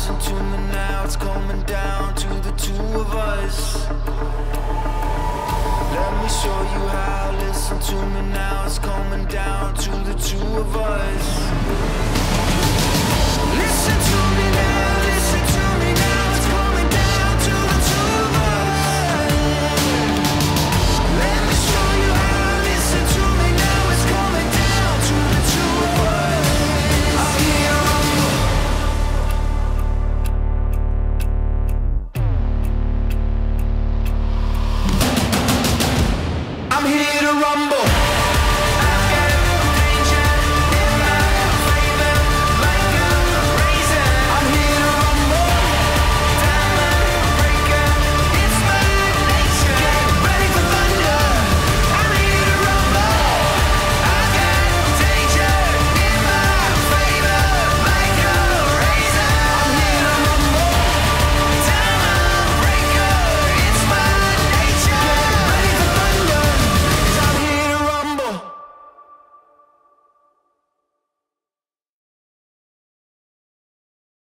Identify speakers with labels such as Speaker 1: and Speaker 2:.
Speaker 1: listen to me now, it's coming down to the two of us. Let me show you how, listen to me now, it's coming down to the two of us. Listen to me now, listen to me now, it's coming down to the two of us. Let me show you how, listen to me now, it's coming down to the two of us. I'm here. I'm here to rumble.